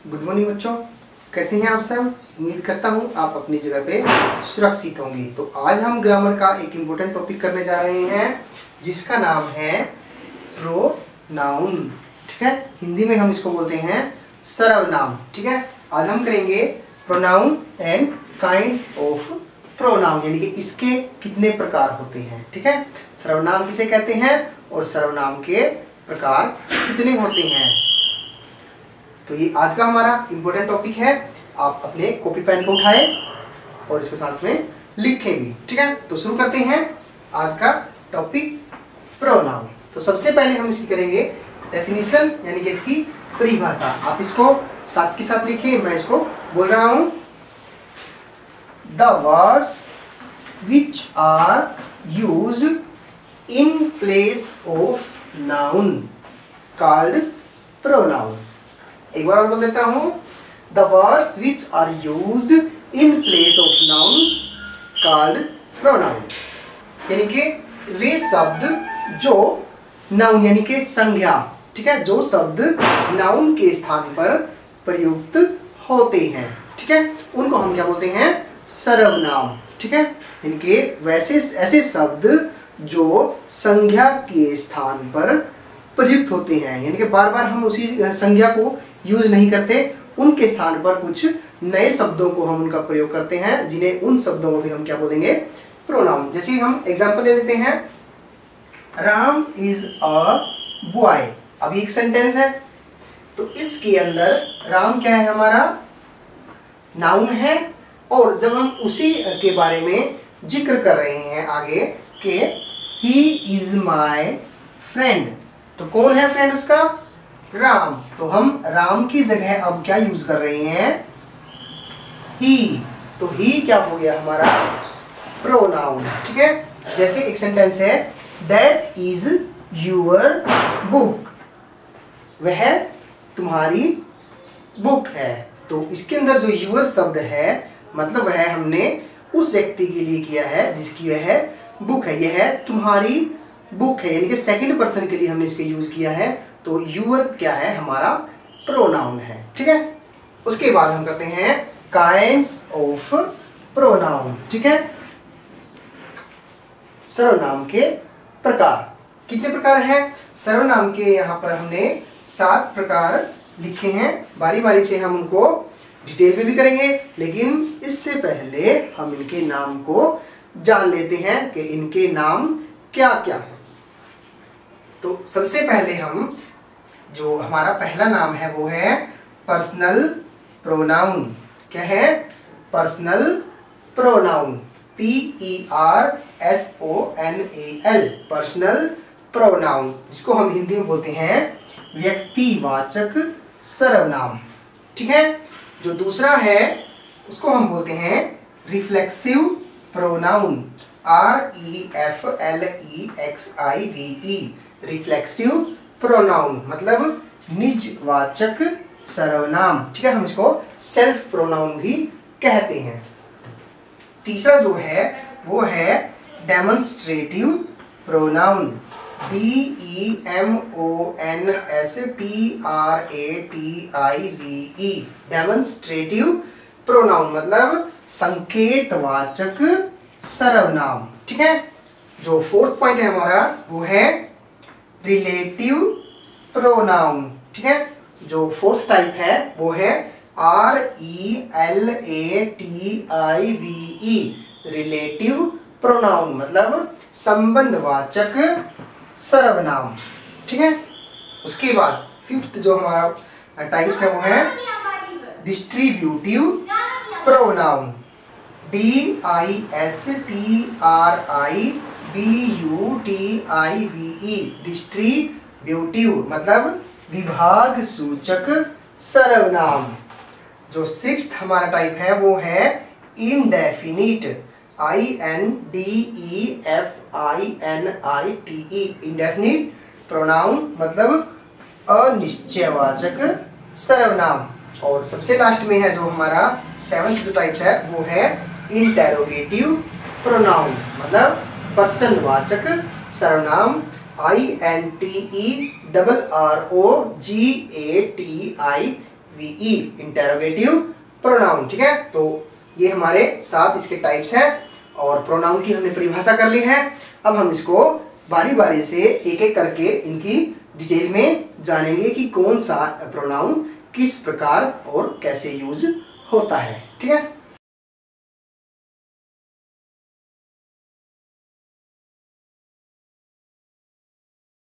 Good morning बच्चों, कैसे हैं आप सब। उम्मीद करता हूं आप अपनी जगह पे सुरक्षित होंगे। तो आज हम ग्रामर का एक इम्पोर्टेंट टॉपिक करने जा रहे हैं जिसका नाम है प्रोनाउन। ठीक है, हिंदी में हम इसको बोलते हैं सर्वनाम। ठीक है, आज हम करेंगे pronoun and kinds of pronoun, यानी कि इसके कितने प्रकार होते हैं। ठीक है, सर्वनाम किसे कहते हैं और सर्वनाम के प्रकार कितने होते हैं। तो ये आज का हमारा इंपॉर्टेंट टॉपिक है। आप अपने कॉपी पेन को उठाएं और इसके साथ में लिखें भी। ठीक है, तो शुरू करते हैं आज का टॉपिक प्रोनाउन। तो सबसे पहले हम इसकी करेंगे डेफिनेशन, यानी कि इसकी परिभाषा। आप इसको साथ के साथ लिखिए, मैं इसको बोल रहा हूं। The words which are used in place of noun called pronoun. एक बार और बोल देता हूं। The words which are used in place of noun called pronoun, यानी कि वे शब्द जो नाउन यानी कि संज्ञा, ठीक है, जो शब्द नाउन के स्थान पर प्रयुक्त होते हैं, ठीक है, उनको हम क्या बोलते हैं, सर्वनाम। ठीक है, इनके वैसे ऐसे शब्द जो संज्ञा के स्थान पर प्रयुक्त होते हैं, यानी कि बार बार हम उसी संज्ञा को यूज नहीं करते, उनके स्थान पर कुछ नए शब्दों को हम उनका प्रयोग करते हैं, जिन्हें उन शब्दों को फिर हम क्या बोलेंगे, प्रोनाउन। जैसे हम एग्जांपल ले लेते हैं, राम इज अ बॉय। अब एक सेंटेंस है, तो इसके अंदर राम क्या है, हमारा नाउन है, और जब हम उसी के बारे में जिक्र कर रहे हैं आगे कि ही इज माय फ्रेंड, तो कौन है फ्रेंड उसका, राम। तो हम राम की जगह अब क्या यूज कर रहे हैं, ही। तो ही क्या हो गया हमारा, प्रोनाउन। ठीक है, जैसे एक सेंटेंस है, दैट इज यूर बुक, वह तुम्हारी बुक है। तो इसके अंदर जो यूर शब्द है, मतलब वह हमने उस व्यक्ति के लिए किया है जिसकी वह बुक है। यह तुम्हारी बुक है, यानी कि सेकंड पर्सन के लिए हमने इसके यूज किया है। तो यूर क्या है, हमारा प्रोनाउन है। ठीक है, उसके बाद हम करते हैं काइंड्स ऑफ प्रोनाउन। ठीक है, सर्वनाम के प्रकार। कितने प्रकार हैं सर्वनाम के, यहाँ पर हमने 7 प्रकार लिखे हैं। बारी बारी से हम उनको डिटेल में भी करेंगे, लेकिन इससे पहले हम इनके नाम को जान लेते हैं कि इनके नाम क्या क्या है। तो सबसे पहले हम जो हमारा पहला नाम है वो है पर्सनल प्रोनाउन। क्या है, personal pronoun, PERSONAL, personal pronoun, जिसको हम हिंदी में बोलते हैं व्यक्तिवाचक सर्वनाम। ठीक है, जो दूसरा है उसको हम बोलते हैं reflexive pronoun, REFLEXIVE, reflexive pronoun, मतलब निजवाचक सर्वनाम। ठीक है, हम इसको सेल्फ प्रोनाउन भी कहते हैं। तीसरा जो है वो है demonstrative pronoun, DEMONSTRATIVE, demonstrative pronoun, मतलब संकेतवाचक सर्वनाम। ठीक है, जो फोर्थ पॉइंट है हमारा वो है रिलेटिव प्रोनाउन। ठीक है, जो फोर्थ टाइप है वो है RELATIVE, रिलेटिव प्रोनाउन, मतलब संबंधवाचक सर्वनाम। ठीक है, उसके बाद फिफ्थ जो हमारा टाइप्स है वो है डिस्ट्रीब्यूटिव प्रोनाउन, DISTRIBUTIVE, डिस्ट्रीब्यूटिव, मतलब विभाग सूचक सर्वनाम। जो सिक्स्थ हमारा टाइप है वो है इंडेफिनिट, INDEFINITE, इंडेफिनिट प्रोनाउन, मतलब अनिश्चयवाचक सर्वनाम। और सबसे लास्ट में है जो हमारा 7th जो टाइप्स है वो है इंटेरोगेटिव प्रोनाउन, मतलब प्रश्नवाचक सर्वनाम, INTERROGATIVE, VE इंटेरोगेटिव प्रोनाउन। ठीक है, तो ये हमारे 7 इसके टाइप्स हैं और प्रोनाउन की हमने परिभाषा कर ली है। अब हम इसको बारी बारी से एक एक करके इनकी डिटेल में जानेंगे कि कौन सा प्रोनाउन किस प्रकार और कैसे यूज होता है। ठीक है,